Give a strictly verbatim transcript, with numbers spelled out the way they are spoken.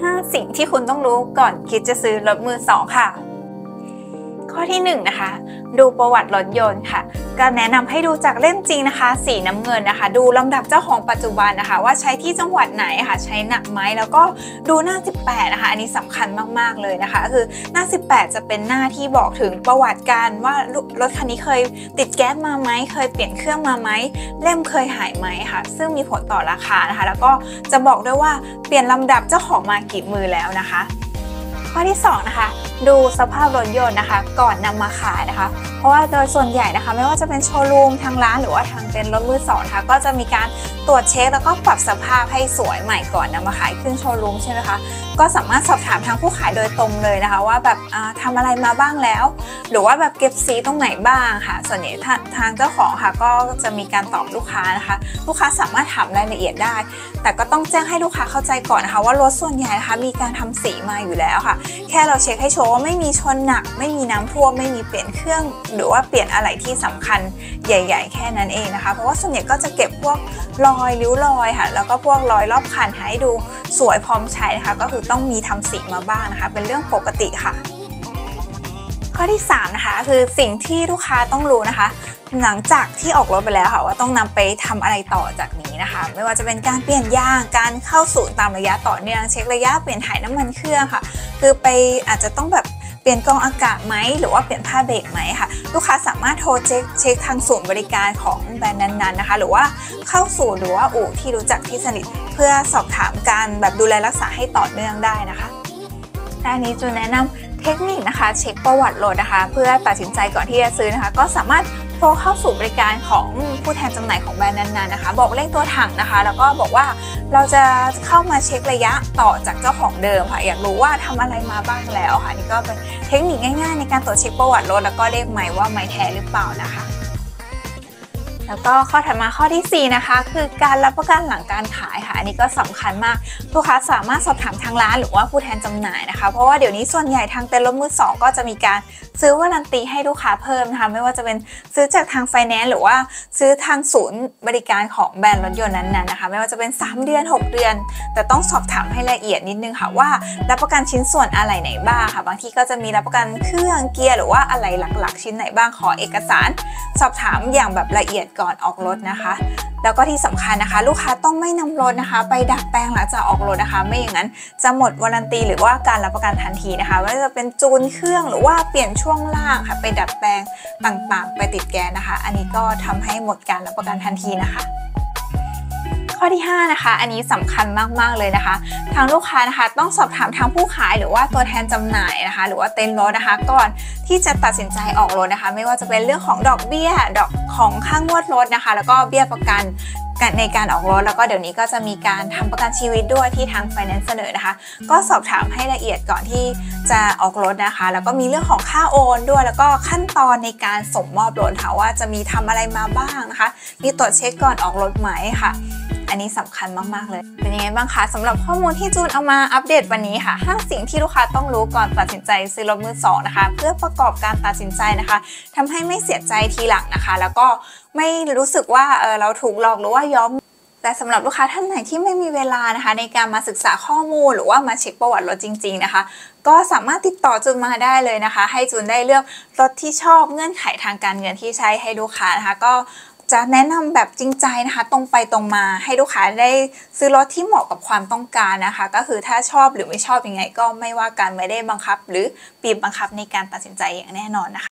ห้า สิ่งที่คุณต้องรู้ก่อนคิดจะซื้อรถมือสองค่ะข้อที่หนึ่งนะคะดูประวัติรถยนต์ค่ะก็แนะนำให้ดูจากเล่มจริงนะคะสีน้ำเงินนะคะดูลำดับเจ้าของปัจจุบันนะคะว่าใช้ที่จังหวัดไหนค่ะใช้หนักไหมแล้วก็ดูหน้าสิบแปดนะคะอันนี้สำคัญมากๆเลยนะคะก็คือหน้าสิบแปดจะเป็นหน้าที่บอกถึงประวัติการว่ารถคันนี้เคยติดแก๊สมาไหมเคยเปลี่ยนเครื่องมาไหมเล่มเคยหายไหมค่ะซึ่งมีผลต่อราคานะคะแล้วก็จะบอกด้วยว่าเปลี่ยนลำดับเจ้าของมากี่มือแล้วนะคะข้อที่สองนะคะดูสภาพรถยนต์นะคะก่อนนำมาขายนะคะเพราะว่าโดยส่วนใหญ่นะคะไม่ว่าจะเป็นโชว์รูมทางร้านหรือว่าทางเป็นรถมือสองนะคะก็จะมีการตรวจเช็คแล้วก็ปรับสภาพให้สวยใหม่ก่อนนำมาขายขึ้นโชว์รูมใช่ไหมคะก็สามารถสอบถามทางผู้ขายโดยตรงเลยนะคะว่าแบบทำอะไรมาบ้างแล้วหรือว่าแบบเก็บสีตรงไหนบ้างค่ะส่วนใหญ่ทางเจ้าของค่ะก็จะมีการตอบลูกค้านะคะลูกค้าสามารถถามรายละเอียดได้แต่ก็ต้องแจ้งให้ลูกค้าเข้าใจก่อนนะคะว่ารถส่วนใหญ่นะคะมีการทำสีมาอยู่แล้วค่ะแค่เราเช็คให้ชัวร์ว่าไม่มีชนหนักไม่มีน้ำท่วมไม่มีเปลี่ยนเครื่องหรือว่าเปลี่ยนอะไรที่สำคัญใหญ่ๆแค่นั้นเองนะคะเพราะว่าส่วนใหญ่ก็จะเก็บพวกรอยริ้วรอยค่ะแล้วก็พวกรอยรอบคันให้ดูสวยพร้อมใช้นะคะก็คือต้องมีทำสีมาบ้างนะคะเป็นเรื่องปกติค่ะข้อที่สามนะคะคือสิ่งที่ลูกค้าต้องรู้นะคะหลังจากที่ออกรถไปแล้วค่ะว่าต้องนำไปทำอะไรต่อจากนี้นะคะไม่ว่าจะเป็นการเปลี่ยนยางการเข้าศูนย์ตามระยะต่อเนื่องเช็คระยะเปลี่ยนถ่ายน้ำมันเครื่องค่ะคือไปอาจจะต้องแบบเปลี่ยนกรองอากาศไหมหรือว่าเปลี่ยนผ้าเบรกไหมค่ะลูกค้าสามารถโทรเช็คเช็คทางศูนย์บริการของแบรนด์นั้นๆนะคะหรือว่าเข้าสู่หรือว่าอู่ที่รู้จักที่สนิทเพื่อสอบถามการแบบดูแลรักษาให้ต่อเนื่องได้นะคะด้านนี้จูนแนะนำเทคนิคนะคะเช็คประวัติรถนะคะเพื่อตัดสินใจก่อนที่จะซื้อนะคะก็สามารถโทรเข้าสู่บริการของผู้แทนจำหน่ายของแบรนด์นั้นๆนะคะบอกเลขตัวถังนะคะแล้วก็บอกว่าเราจะเข้ามาเช็คระยะต่อจากเจ้าของเดิมค่ะอยากรู้ว่าทำอะไรมาบ้างแล้วค่ะนี่ก็เป็นเทคนิคง่ายๆในการตรวจเช็คประวัติรถแล้วก็เลขไมล์ว่าไมล์แท้หรือเปล่านะคะแล้วก็ข้อถัดมาข้อที่สี่นะคะคือการรับประกันหลังการขายค่ะอันนี้ก็สำคัญมากลูกค้าสามารถสอบถามทางร้านหรือว่าผู้แทนจำหน่ายนะคะเพราะว่าเดี๋ยวนี้ส่วนใหญ่ทางเต็นท์รถมือสองก็จะมีการซื้อวารันตีให้ลูกค้าเพิ่มนะคะไม่ว่าจะเป็นซื้อจากทางไฟแนนซ์หรือว่าซื้อทางศูนย์บริการของแบรนด์รถยนต์นั้นๆนะคะไม่ว่าจะเป็นสามเดือนหกเดือนแต่ต้องสอบถามให้ละเอียดนิดนึงค่ะว่ารับประกันชิ้นส่วนอะไรไหนบ้างค่ะบางที่ก็จะมีรับประกันเครื่องเกียร์หรือว่าอะไรหลักๆชิ้นไหนบ้างขอเอกสารสอบถามอย่างแบบละเอียดก่อนออกรถนะคะแล้วก็ที่สำคัญนะคะลูกค้าต้องไม่นำรถนะคะไปดัดแปลงหลังจากออกรถนะคะไม่อย่างนั้นจะหมดวารันตีหรือว่าการรับประกันทันทีนะคะไม่ว่าจะเป็นจูนเครื่องหรือว่าเปลี่ยนช่วงล่างค่ะไปดัดแปลงต่างๆไปติดแก๊สนะคะอันนี้ก็ทำให้หมดการรับประกันทันทีนะคะข้อที่ห้านะคะอันนี้สำคัญมากๆเลยนะคะทางลูกค้านะคะต้องสอบถามทางผู้ขายหรือว่าตัวแทนจำหน่ายนะคะหรือว่าเต็นท์รถนะคะก่อนที่จะตัดสินใจออกรถนะคะไม่ว่าจะเป็นเรื่องของดอกเบี้ยดอกของค่างวดรถนะคะแล้วก็เบี้ยประกันในการออกรถแล้วก็เดี๋ยวนี้ก็จะมีการทำประกันชีวิตด้วยที่ทางไฟแนนซ์เสนอนะคะก็สอบถามให้ละเอียดก่อนที่จะออกรถนะคะแล้วก็มีเรื่องของค่าโอนด้วยแล้วก็ขั้นตอนในการส่งมอบรถค่ะว่าจะมีทำอะไรมาบ้างนะคะมีตรวจเช็คก่อนออกรถไหมค่ะอันนี้สำคัญมากๆเลยเป็นยังไงบ้างคะสำหรับข้อมูลที่จูนเอามาอัปเดตวันนี้ค่ะห้าสิ่งที่ลูกค้าต้องรู้ก่อนตัดสินใจซื้อรถมือสองนะคะเพื่อประกอบการตัดสินใจนะคะทำให้ไม่เสียใจทีหลังนะคะแล้วก็ไม่รู้สึกว่าเออเราถูกหลอกหรือว่าย้อมแต่สำหรับลูกค้าท่านไหนที่ไม่มีเวลานะคะในการมาศึกษาข้อมูลหรือว่ามาเช็คประวัติรถจริงๆนะคะก็สามารถติดต่อจูนมาได้เลยนะคะให้จูนได้เลือกรถที่ชอบเงื่อนไขทางการเงินที่ใช้ให้ลูกค้านะคะก็จะแนะนำแบบจริงใจนะคะตรงไปตรงมาให้ลูกค้าได้ซื้อรถที่เหมาะกับความต้องการนะคะก็คือถ้าชอบหรือไม่ชอบยังไงก็ไม่ว่ากันไม่ได้บังคับหรือบีบบังคับในการตัดสินใจอย่างแน่นอนนะคะ